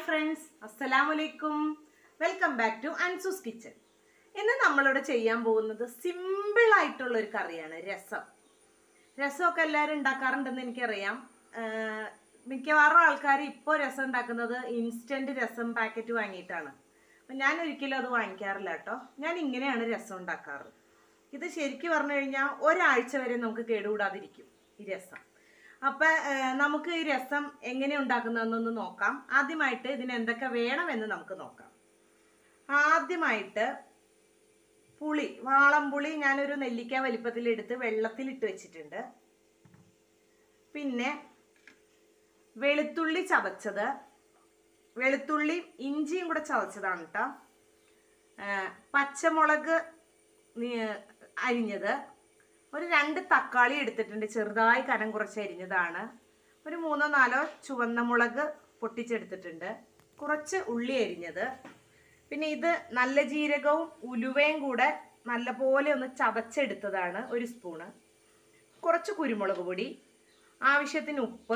Friends, അസ്സലാമലൈക്കും. Welcome back to Ansu's kitchen. ഇന്ന് നമ്മളിവിടെ ചെയ്യാൻ പോകുന്നത് സിമ്പിൾ ആയിട്ടുള്ള ഒരു കറിയാണ് രസം. രസമൊക്കെ എല്ലാവരും ഉണ്ടാക്കാറുണ്ടെന്ന് എനിക്കറിയാം. മിക്കവാറും ആൾക്കാർ ഇപ്പോൾ രസം ഉണ്ടാക്കുന്നത് ഇൻസ്റ്റന്റ് രസം പാക്കറ്റ് വാങ്ങിയിട്ടാണ്. അപ്പം ഞാൻ ഒരിക്കലും അത് വാങ്ങിക്കാറില്ല കേട്ടോ. ഞാൻ ഇങ്ങനെയാണ് രസം ഉണ്ടാക്കാറ്. ഇത് ശരിക്കും പറഞ്ഞു കഴിഞ്ഞാൽ ഒരാഴ്ച വരെ നമുക്ക് കേടുകൂടാതിരിക്കും ഈ രസം. അപ്പം നമുക്ക് ഈ രസം എങ്ങനെ ഉണ്ടാക്കുന്നതെന്നൊന്ന് നോക്കാം. ആദ്യമായിട്ട് ഇതിന് എന്തൊക്കെ വേണമെന്ന് നമുക്ക് നോക്കാം. ആദ്യമായിട്ട് പുളി, വാളംപുളി ഞാനൊരു നെല്ലിക്ക വലിപ്പത്തിലെടുത്ത് വെള്ളത്തിലിട്ട് വെച്ചിട്ടുണ്ട്. പിന്നെ വെളുത്തുള്ളി ചതച്ചത്, വെളുത്തുള്ളി ഇഞ്ചിയും കൂടെ ചതച്ചതാണ് കേട്ടോ. പച്ചമുളക് അരിഞ്ഞത്, ഒരു 2 തക്കാളി എടുത്തിട്ടുണ്ട്, ചെറുതായി കനം കുറച്ച് അരിഞ്ഞതാണ്. ഒരു 3-4 ചുവന്ന മുളക് പൊട്ടിച്ചെടുത്തിട്ടുണ്ട്. കുറച്ച് ഉള്ളി അരിഞ്ഞത്. പിന്നെ ഇത് നല്ല ജീരകവും ഉലുവയും കൂടെ നല്ലപോലെ ഒന്ന് ചതച്ചെടുത്തതാണ്, 1 സ്പൂണ്. കുറച്ച് കുരുമുളക് പൊടി, ആവശ്യത്തിന് ഉപ്പ്,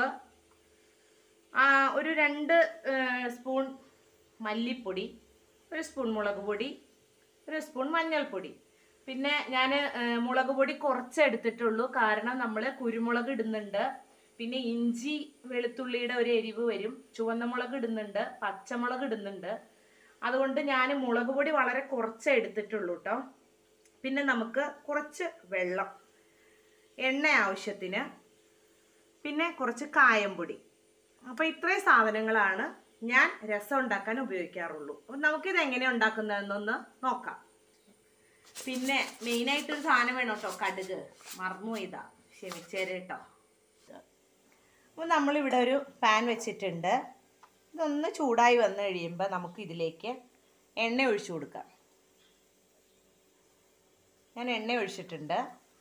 ഒരു 2 സ്പൂൺ മല്ലിപ്പൊടി, 1 സ്പൂൺ മുളക് പൊടി, 1 സ്പൂൺ മഞ്ഞൾപ്പൊടി. പിന്നെ ഞാൻ മുളക് പൊടി കുറച്ച് എടുത്തിട്ടുള്ളൂ, കാരണം നമ്മൾ കുരുമുളക് ഇടുന്നുണ്ട്. പിന്നെ ഇഞ്ചി വെളുത്തുള്ളിയുടെ ഒരു എരിവ് വരും. ചുവന്ന മുളക് ഇടുന്നുണ്ട്, പച്ചമുളക് ഇടുന്നുണ്ട്. അതുകൊണ്ട് ഞാൻ മുളക് പൊടി വളരെ കുറച്ച് എടുത്തിട്ടുള്ളൂ കേട്ടോ. പിന്നെ നമുക്ക് കുറച്ച് വെള്ളം, എണ്ണ ആവശ്യത്തിന്, പിന്നെ കുറച്ച് കായംപൊടി. അപ്പോൾ ഇത്രയും സാധനങ്ങളാണ് ഞാൻ രസം ഉണ്ടാക്കാൻ ഉപയോഗിക്കാറുള്ളൂ. അപ്പം നമുക്കിത് എങ്ങനെ ഉണ്ടാക്കുന്നതെന്നൊന്ന് നോക്കാം. പിന്നെ മെയിനായിട്ടൊരു സാധനം വേണം കേട്ടോ, കടുക്. മറന്നു പോയതാ, ക്ഷമിച്ചേരെ കേട്ടോ. അപ്പോൾ നമ്മളിവിടെ ഒരു പാൻ വെച്ചിട്ടുണ്ട്. ഇതൊന്ന് ചൂടായി വന്നു കഴിയുമ്പോൾ നമുക്ക് ഇതിലേക്ക് എണ്ണ ഒഴിച്ചു കൊടുക്കാം. ഞാൻ എണ്ണ ഒഴിച്ചിട്ടുണ്ട്.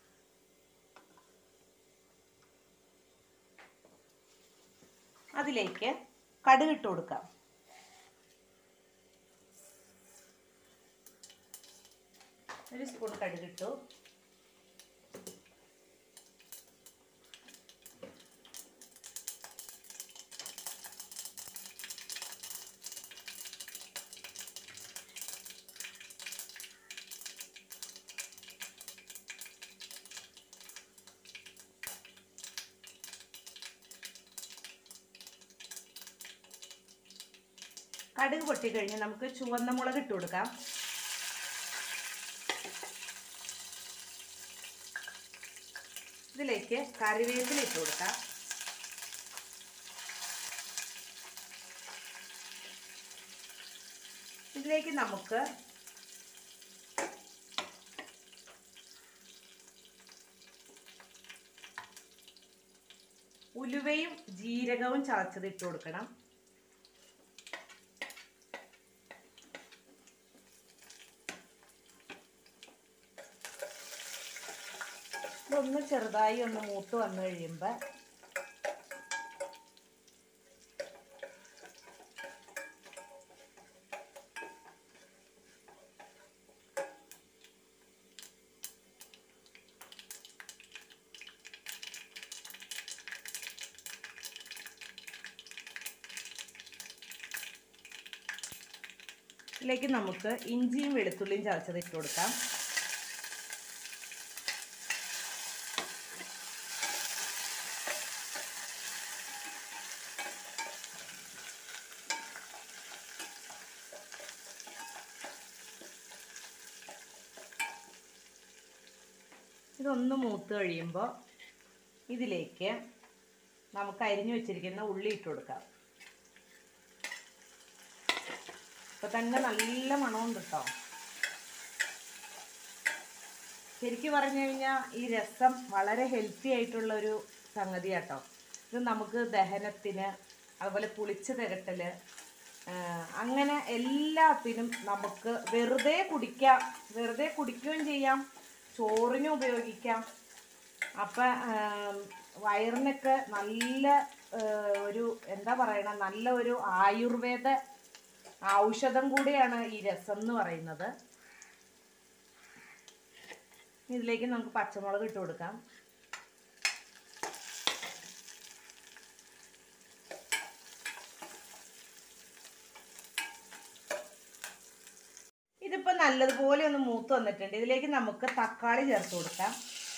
അതിലേക്ക് കടുക് ഇട്ട് കൊടുക്കാം. ഒരു സ്പൂൺ കടുകിട്ടു. കടുക് പൊട്ടിക്കഴിഞ്ഞ് നമുക്ക് ചുവന്ന മുളക് ഇട്ട് കൊടുക്കാം. ഇതിലേക്ക് കറിവേപ്പില ഇട്ട് കൊടുക്കാം. ഇതിലേക്ക് നമുക്ക് ഉലുവയും ജീരകവും ചതച്ചത് ഇട്ട് കൊടുക്കണം. ഇതൊന്ന് ചെറുതായി ഒന്ന് മൂത്ത് വന്നു കഴിയുമ്പോൾ ഇതിലേക്ക് നമുക്ക് ഇഞ്ചിയും വെളുത്തുള്ളിയും ചതച്ചത് ഇട്ട് കൊടുക്കാം. ഇതൊന്ന് മൂത്ത് കഴിയുമ്പോൾ ഇതിലേക്ക് നമുക്ക് അരിഞ്ഞു വെച്ചിരിക്കുന്ന ഉള്ളി ഇട്ട് കൊടുക്കാം. ഇപ്പം തന്നെ നല്ല മണമുണ്ട് കേട്ടോ. ശരിക്കും പറഞ്ഞു കഴിഞ്ഞാൽ ഈ രസം വളരെ ഹെൽത്തി ആയിട്ടുള്ളൊരു സംഗതിയാട്ടോ. ഇത് നമുക്ക് ദഹനത്തിന്, അതുപോലെ പുളിച്ച് തികട്ടൽ, അങ്ങനെ എല്ലാത്തിനും നമുക്ക് വെറുതെ കുടിക്കാം. വെറുതെ കുടിക്കുകയും ചെയ്യാം, ചോറിനും ഉപയോഗിക്കാം. അപ്പം വയറിനൊക്കെ നല്ല ഒരു എന്താ പറയണ, നല്ല ഒരു ആയുർവേദ ഔഷധം കൂടിയാണ് ഈ രസം എന്ന് പറയുന്നത്. ഇതിലേക്ക് നമുക്ക് പച്ചമുളക് ഇട്ട് കൊടുക്കാം. നല്ലതുപോലെ ഒന്ന് മൂത്ത് വന്നിട്ടുണ്ട്. ഇതിലേക്ക് നമുക്ക് തക്കാളി ചേർത്ത് കൊടുക്കാം.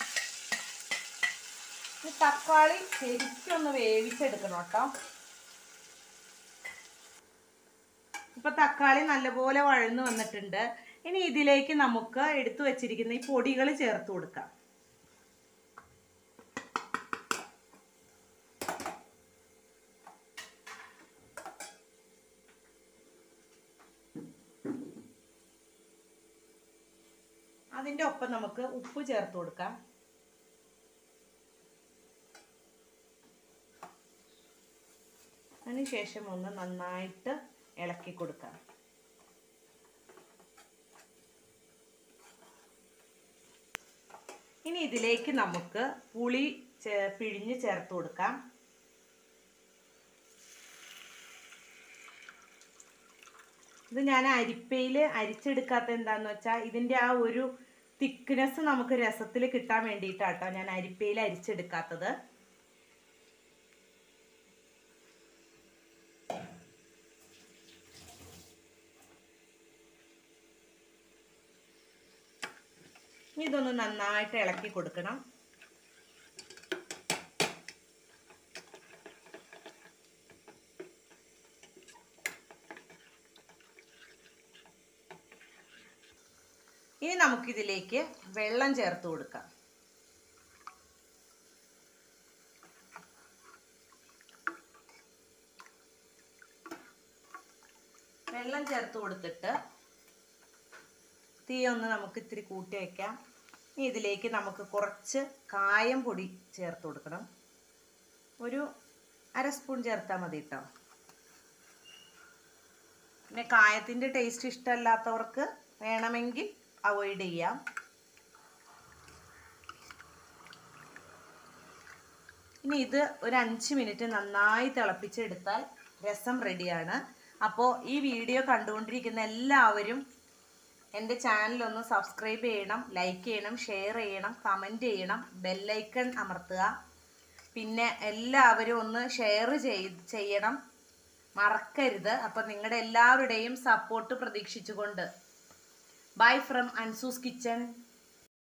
ഈ തക്കാളി ശരിക്കും ഒന്ന് വേവിച്ചെടുക്കണം കേട്ടോ. ഇപ്പൊ തക്കാളി നല്ലപോലെ വഴന്നു വന്നിട്ടുണ്ട്. ഇനി ഇതിലേക്ക് നമുക്ക് എടുത്തു വെച്ചിരിക്കുന്ന ഈ പൊടികൾ ചേർത്ത് കൊടുക്കാം. അതിൻ്റെ ഒപ്പം നമുക്ക് ഉപ്പ് ചേർത്ത് കൊടുക്കാം. അതിനുശേഷം ഒന്ന് നന്നായിട്ട് ഇളക്കി കൊടുക്കാം. ഇനി ഇതിലേക്ക് നമുക്ക് പുളി പിഴിഞ്ഞ് ചേർത്ത് കൊടുക്കാം. ഇത് ഞാൻ അരിപ്പയിൽ അരിച്ചെടുക്കാത്ത എന്താന്ന് വെച്ചാൽ ഇതിൻ്റെ ആ ഒരു തിക്നെസ് നമുക്ക് രസത്തിൽ കിട്ടാൻ വേണ്ടിയിട്ടാട്ടോ ഞാൻ അരിപ്പയിൽ അരിച്ചെടുക്കാത്തത്. ഇതൊന്ന് നന്നായിട്ട് ഇളക്കി കൊടുക്കണം. ഇനി നമുക്കിതിലേക്ക് വെള്ളം ചേർത്ത് കൊടുക്കാം. വെള്ളം ചേർത്ത് കൊടുത്തിട്ട് തീ ഒന്ന് നമുക്ക് ഇത്തിരി കൂട്ടി വയ്ക്കാം. ഇനി ഇതിലേക്ക് നമുക്ക് കുറച്ച് കായം പൊടി ചേർത്ത് കൊടുക്കണം. ഒരു 1/2 സ്പൂൺ ചേർത്താൽ മതി കേട്ടോ. പിന്നെ കായത്തിൻ്റെ ടേസ്റ്റ് ഇഷ്ടമല്ലാത്തവർക്ക് വേണമെങ്കിൽ അവോയ്ഡ് ചെയ്യാം. ഇനി ഇത് ഒരു 5 മിനിറ്റ് നന്നായി തിളപ്പിച്ചെടുത്താൽ രസം റെഡിയാണ്. അപ്പോൾ ഈ വീഡിയോ കണ്ടുകൊണ്ടിരിക്കുന്ന എല്ലാവരും എൻ്റെ ചാനലൊന്ന് സബ്സ്ക്രൈബ് ചെയ്യണം, ലൈക്ക് ചെയ്യണം, ഷെയർ ചെയ്യണം, കമൻറ്റ് ചെയ്യണം, ബെല്ലൈക്കൺ അമർത്തുക. പിന്നെ എല്ലാവരും ഒന്ന് ഷെയർ ചെയ്യണം, മറക്കരുത്. അപ്പോൾ നിങ്ങളുടെ എല്ലാവരുടെയും സപ്പോർട്ട് പ്രതീക്ഷിച്ചുകൊണ്ട് ബൈ ഫ്രം അൻസൂസ് കിച്ചൺ.